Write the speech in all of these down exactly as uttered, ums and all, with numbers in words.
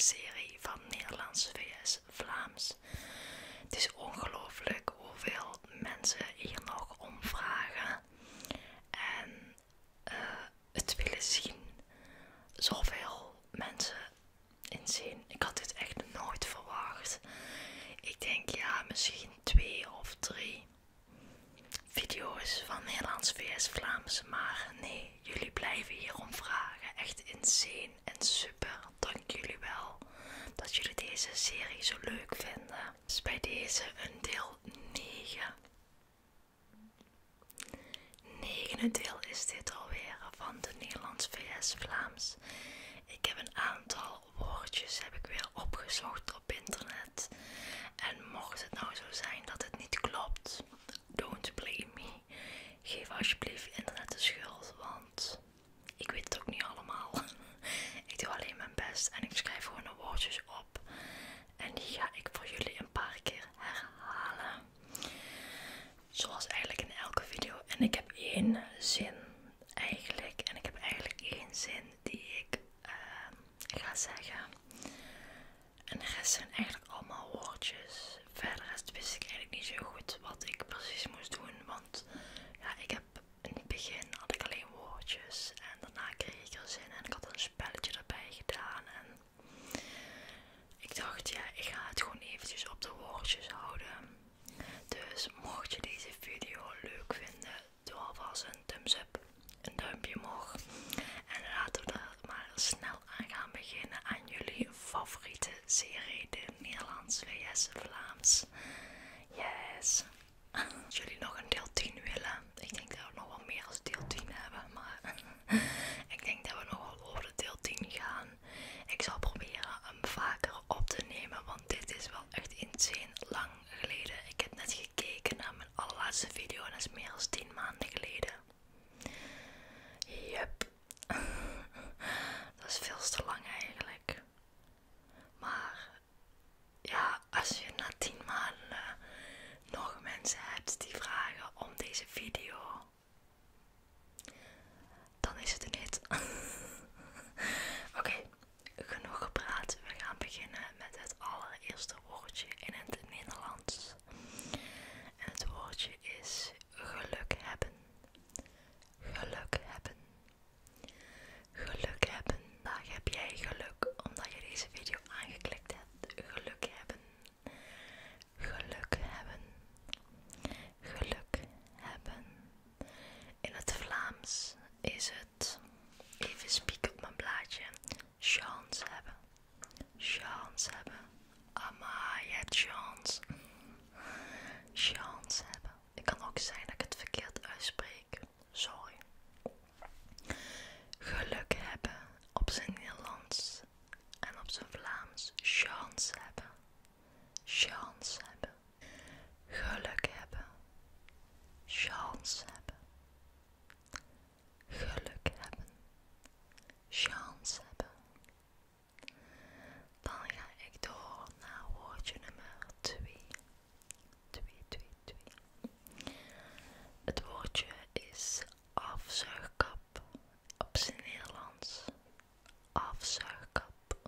serie van Nederlands vs Vlaams. Het is ongelooflijk hoeveel mensen hier nog om vragen en uh, het willen zien. Zoveel mensen inzien. Ik had dit echt nooit verwacht. Ik denk ja, misschien twee of drie video's van Nederlands vs Vlaams, maar nee, jullie blijven hierom vragen. Echt insane en super. Dank jullie wel dat jullie deze serie zo leuk vinden. Dus bij deze een deel negen. Negende deel is dit alweer van de Nederlands vs Vlaams. Ik heb een aantal woordjes heb ik weer opgezocht op internet. En mocht het nou zo zijn dat het niet klopt, don't blame me. Geef alsjeblieft internet de schuld, want ik weet het ook niet allemaal. Ik doe alleen mijn best en ik schrijf gewoon de woordjes op. En die ga ik voor jullie een paar keer herhalen. Zoals eigenlijk in elke video. En ik heb één zin eigenlijk. En ik heb eigenlijk één zin die ik uh, ga zeggen. En de rest zijn eigenlijk allemaal woordjes. Verder wist ik eigenlijk niet zo goed wat ik precies moest doen. Want ja, ik heb in het begin had ik alleen woordjes. En daarna kreeg ik er zin. En ik had een spelletje erbij gedaan. En ik dacht ja, ik ga het gewoon eventjes op de woordjes houden. Dus mocht je deze video leuk vinden, doe alvast een thumbs up, een duimpje omhoog. En laten we er maar snel aan gaan beginnen aan jullie favoriete serie, de Nederlands vs Vlaams. Yes! Als jullie nog een deel tien willen, ik denk dat we nog wel meer als deel tien hebben, maar ik denk dat we nog wel over de deel tien gaan. Ik zal proberen hem vaker op te nemen, want dit is wel echt insane lang geleden. Ik heb net gekeken naar mijn allerlaatste video en dat is meer dan tien maanden geleden. Yep. Dat is veel te lang eigenlijk. Maar ja, als je na tien maanden nog mensen hebt die vragen om deze video, dan is het een hit. Oké, okay, genoeg gepraat. We gaan beginnen met het allereerste woordje in het Nederlands. En het woordje is geluk hebben. Geluk hebben. Geluk hebben. Vandaag heb jij geluk omdat je deze video aangeklikt hebt. Geluk hebben. Geluk hebben. Geluk hebben. In het Vlaams is het, even spieken op mijn blaadje, chance hebben. Chance hebben. Amai, je hebt chance. Chance hebben. Het kan ook zijn dat ik het verkeerd uitspreek. Sorry. Geluk hebben op zijn Nederlands en op zijn Vlaams. Chance hebben. Chance hebben. Geluk hebben. Chance hebben. Geluk hebben. Chance hebben. Dan ga ik door naar woordje nummer twee. twee, twee, twee. Het woordje is afzuigkap op zijn Nederlands. Afzuigkap.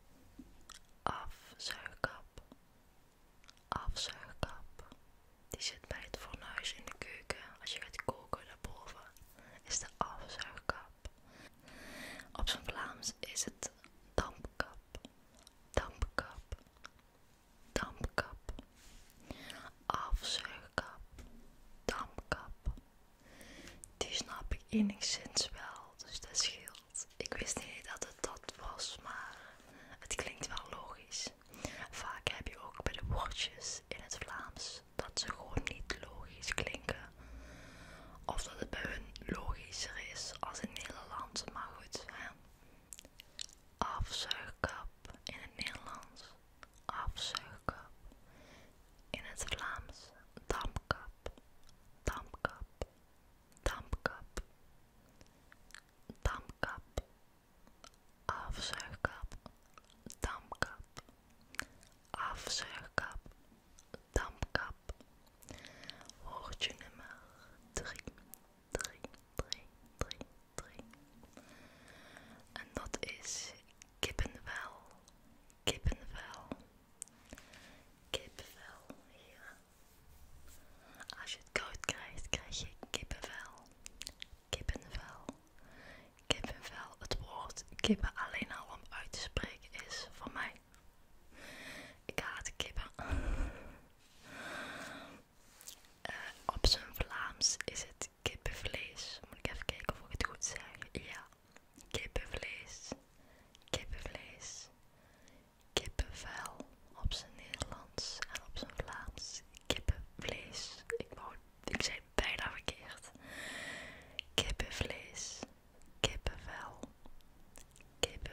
Afzuigkap. Afzuigkap. Die zit bij het fornuis in de keuken. Als je gaat koken daarboven is de afzuigkap. Op zijn Vlaams is het dampkap. Dampkap. Dampkap. Afzuigkap. Dampkap. Die snap ik enigszins wel, dus dat scheelt. Ik wist niet dat het dat was, maar het klinkt wel logisch. Vaak heb je ook bij de woordjes in het Vlaams dat ze gewoon niet logisch klinken. Of dat het bij hun logischer is als in Nederland, maar goed. Hè? Afzuigkap in het Nederlands. Afzuigkap. In het Vlaams. Dampkap. Dampkap. Dampkap. kippen alleen al om uit te spreken is voor mij. Ik haat kippen. Uh, op zijn Vlaams is het kippenvlees. Moet ik even kijken of ik het goed zeg. Ja, kippenvlees, kippenvlees, kippenvel op zijn Nederlands en op zijn Vlaams. Kippenvlees. Ik wou, ik zei het bijna verkeerd. Kippenvlees, kippenvel, kippenvlees.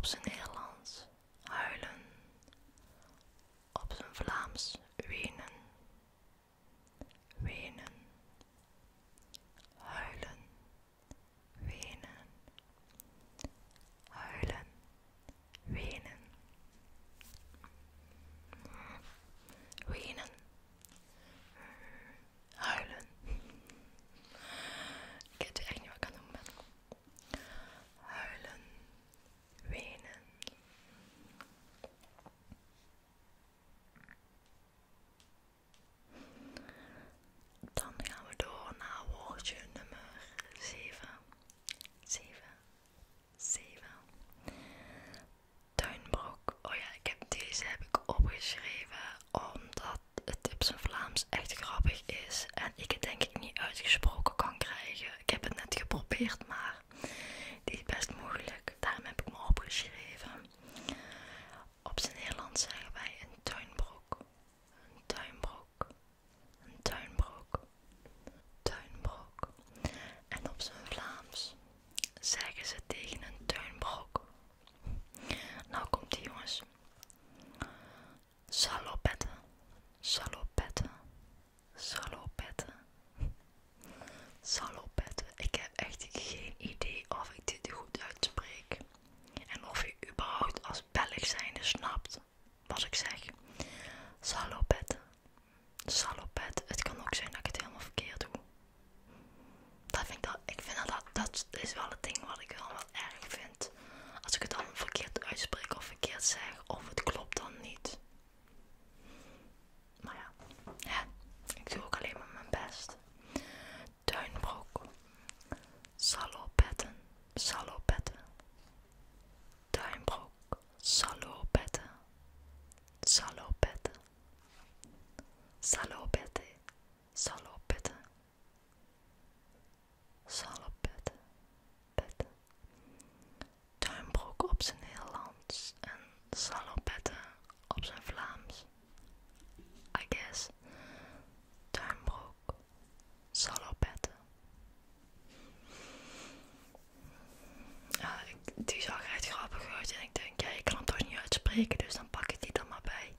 op zijn Nederlands huilen, op zijn Vlaams wenen, wenen, huilen, wenen, huilen, wenen, wenen, huilen. Ik weet echt niet wat ik aan het doen ben. Huilen, wenen. Dan gaan we door naar woordje nummer zeven. zeven. zeven. Tuinbroek. Oh ja, ik heb deze heb ik opgeschreven omdat het op zijn Vlaams echt grappig is en ik het denk ik niet uitgesproken kan krijgen. Ik heb het net geprobeerd, maar die is best moeilijk. Daarom heb ik me opgeschreven. Op zijn Nederlands zeggen wij een tuinbroek. Een tuinbroek. Een tuinbroek. Tuinbroek. En op zijn Vlaams zeggen ze tegen een tuinbroek. Nou komt die, jongens. Salopetten. Salopetten. Salopetten. Salopetten. Ik heb echt geen idee of ik dit goed uitspreek. En of je überhaupt als Belg zijnde snapt wat ik zeg. Salopetten. Salopetten. Het kan ook zijn dat ik het helemaal verkeerd doe. Dat vind ik, dat, ik vind dat, dat is wel het ding wat ik wel wel erg vind. Als ik het dan verkeerd uitspreek of verkeerd zeg, of het klopt dan niet. Maar ja, hè, ik doe ook alleen maar mijn best. Tuinbroek. Salopetten. Salopetten. Tuinbroek. Salopetten. Salopetten. Salopetten. Salopetten. Salopetten. Petten. Tuinbroek op zijn Nederlands en salopetten op zijn Vlaams. I guess. Tuinbroek. Salopetten. Ja, ik, die zag er echt grappig uit en ik denk, ja, ik kan het toch niet uitspreken, dus dan pak ik die er maar bij.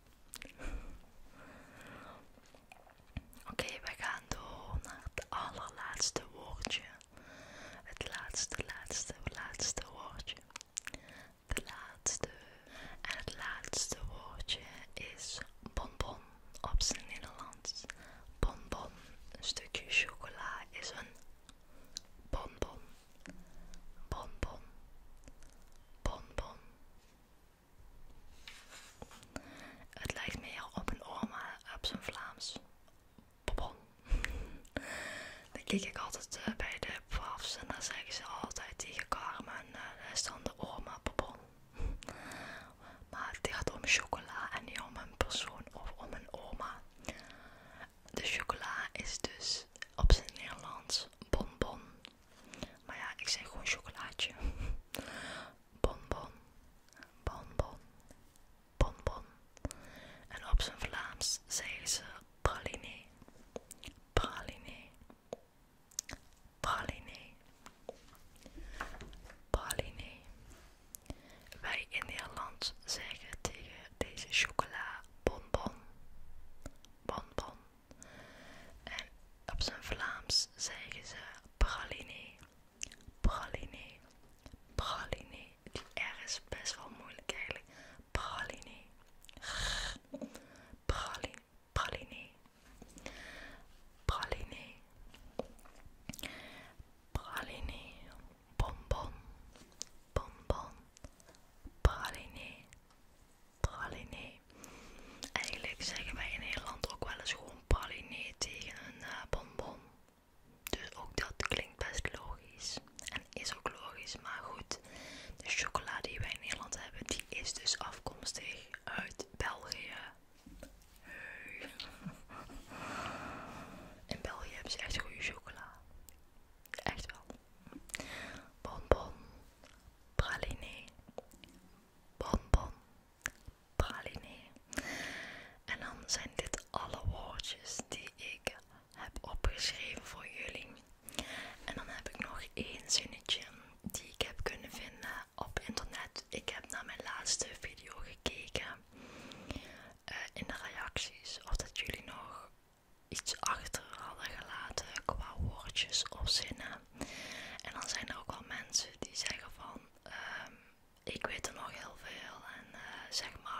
Oké, okay, we gaan door naar het allerlaatste woordje. Het laatste, laatste, laatste woordje. De laatste. En het laatste woordje is bonbon op zijn Nederlands. Bonbon. Een stukje chocola is een bonbon. Bonbon. Bonbon. Het lijkt meer op een oma op zijn Vlaams. Bonbon. Dan kijk ik altijd uh, bij de pafs en dan zeggen ze altijd tegen Carmen, uh, dat is dan de oma bonbon. Maar het gaat om chocola en niet om een persoon of om een oma. De chocola is dus op zijn Nederlands bonbon. Maar ja, ik zeg gewoon chocolaatje. Bonbon. Bonbon. Bonbon. En op zijn Vlaams zeggen ze praliné. Praliné.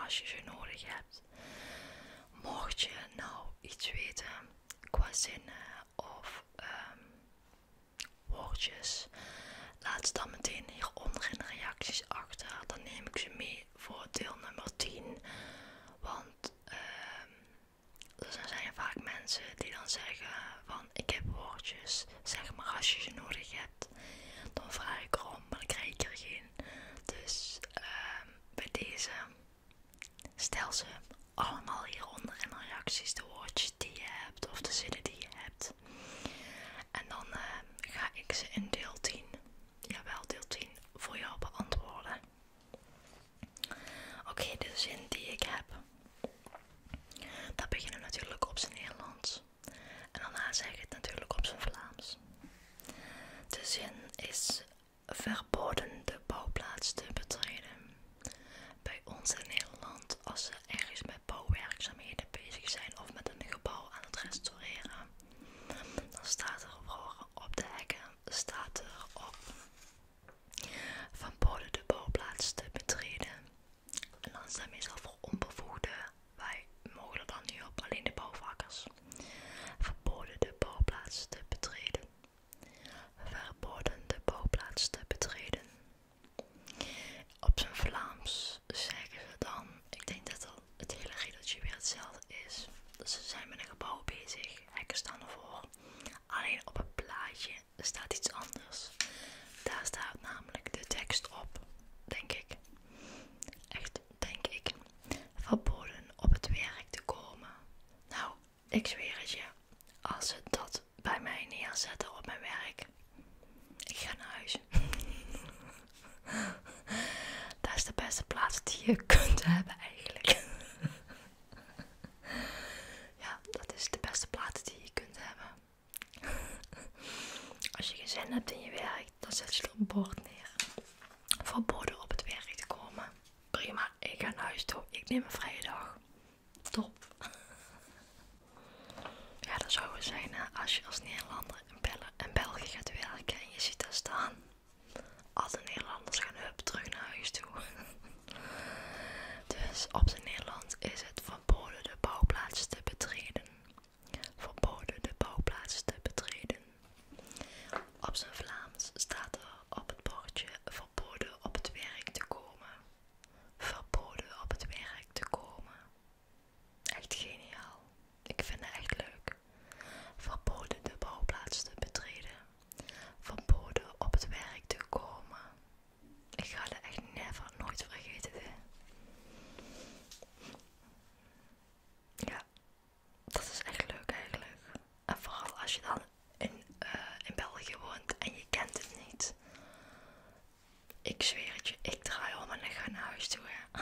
als je ze nodig hebt. Mocht je nou iets weten qua zinnen of um, woordjes, laat ze dan meteen hieronder in de reacties achter. Dan neem ik ze mee voor deel nummer tien. Want uh, er zijn vaak mensen die dan zeggen van ik heb woordjes, zeg maar als je ze nodig hebt. Dan vraag ik erom, maar dan krijg ik er geen. Dus uh, bij deze stel ze allemaal hieronder in de reacties, de woordjes die je hebt of de zinnen die je hebt. En dan uh, ga ik ze in deel tien, jawel deel tien, voor jou beantwoorden. Oké, okay, de zin die ik heb. Dat beginnen we natuurlijk op zijn Nederlands. En daarna zeg ik het natuurlijk op zijn Vlaams. De zin is verboden de bouwplaats te betreden. Bij ons in Nederland, als ze ergens met bouwwerkzaamheden bezig zijn of met een gebouw aan het restaureren, dan staat er voor op de hekken, staat er op verboden de bouwplaats te betreden. En dan is dat meestal voor onbevoegden. Wij mogen er dan nu op, alleen de bouwvakkers. Verboden de bouwplaats te betreden. Verboden de bouwplaats te betreden. Op zijn Vlaams zeggen ze dan, ik denk dat het hele riedeltje weer hetzelfde is. Dus ze zijn met een gebouw bezig, hekken staan ervoor. Alleen op het plaatje staat iets anders. Daar staat namelijk de tekst op, denk ik. Echt, denk ik. Verboden op het werk te komen. Nou, ik zweer het je. Als ze dat bij mij neerzetten op mijn werk, ik ga naar huis. Dat is de beste plaats die je kunt hebben eigenlijk. Ja, dat is de beste plaats die je kunt hebben. Als je geen zin hebt in je werk, dan zet je er een bord neer. Verboden op het werk te komen. Prima, ik ga naar huis toe. Ik neem een vrije dag. Top. Ja, dat zou het zijn hè, als je als Nederlander in, Bel in België gaat werken en je ziet daar staan. Alle Nederlanders gaan hup terug naar huis toe. Dus op zijn Nederlands is het verboden de bouwplaats te betreden. Verboden de bouwplaats te betreden. Op zijn Vlaams staat er op het bordje verboden op het werk te komen. Verboden op het werk te komen. Echt geniaal. Ik vind het echt leuk. Verboden de bouwplaats te betreden. Verboden op het werk te komen. Ik ga dat echt never, nooit vergeten. Hè. Ja, dat is echt leuk eigenlijk. En vooral als je dan in, uh, in België woont en je kent het niet. Ik zweer het je, ik draai om en ik ga naar huis toe. Hè.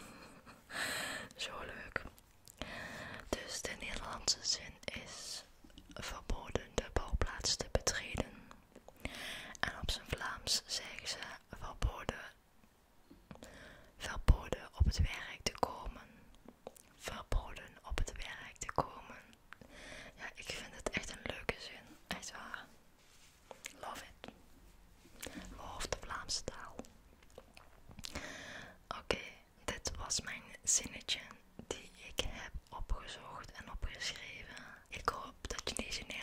Zo leuk. Dus de Nederlandse zin is verboden de bouwplaats te betreden. En op zijn Vlaams zeggen ze verboden, verboden op het werk te komen. Verboden op het werk te komen. Ja, ik vind het echt een leuke zin. Echt waar. Love it. Love de Vlaamse taal. Oké, okay, dit was mijn zinnetje die ik heb opgezocht en opgeschreven. Ik hoop dat je deze